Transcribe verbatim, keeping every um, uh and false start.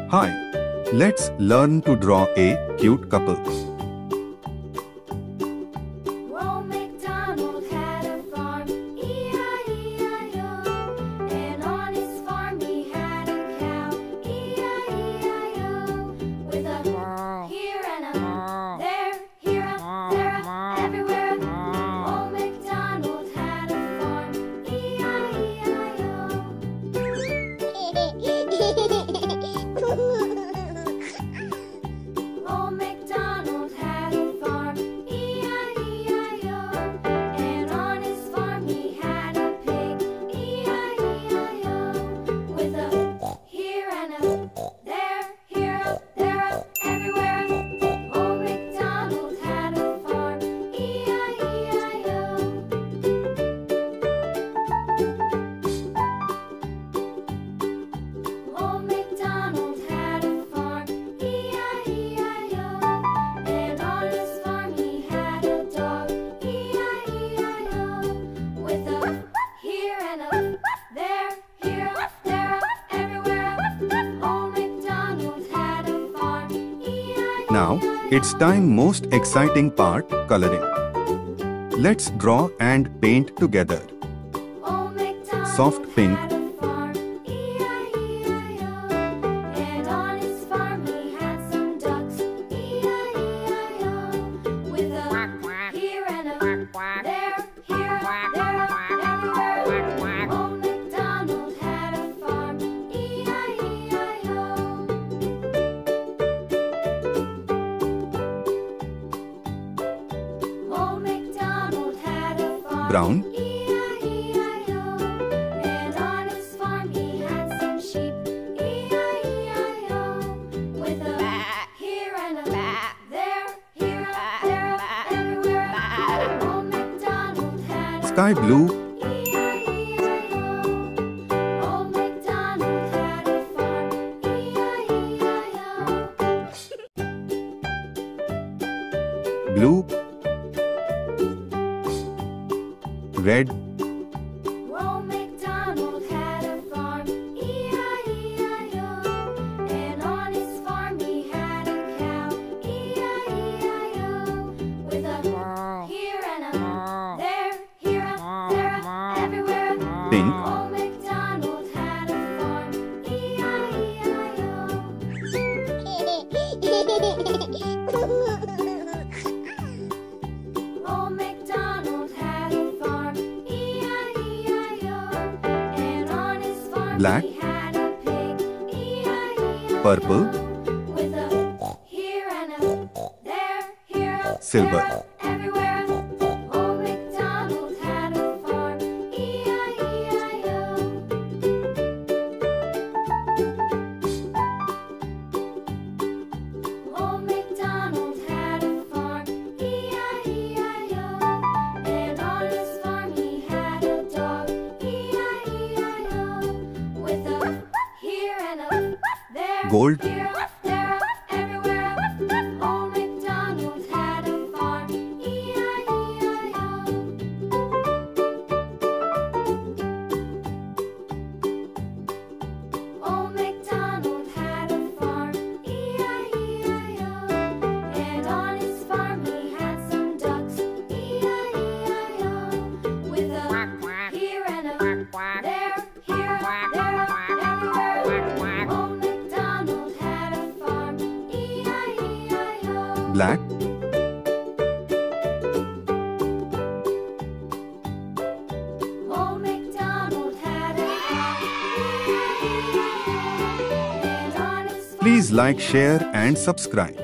Hi, let's learn to draw a cute couple. Now, it's time most exciting part, coloring. Let's draw and paint together. Soft pink. Brown. Sky blue. Blue. Red. Old MacDonald had a farm, E I E I O. And on his farm he had a cow, E I E I O. With a here and a there, here a there, a everywhere. Pink. Old MacDonald had a farm, E I E I O. Old MacDonald had a farm, E I E I O. And on his farm Black. he had a pig, E I E I O. Purple. With a here and a there, here a Silver. there, a everywhere. Old MacDonald had a farm, E I E I O. Old MacDonald had a farm, E I E I O. And on his farm he had a dog, E I E I O. With a here and a there, Gold. here, there, everywhere. Old MacDonald had a farm, E I E I O. Old MacDonald had a farm, E I E I O. And on his farm he had some ducks, E I E I O. With a here and a there, here, there, everywhere. Old MacDonald had a farm, E I E I O. Black. Old MacDonald had a farm, E I E I O. And on his farm Please like, he had share and subscribe.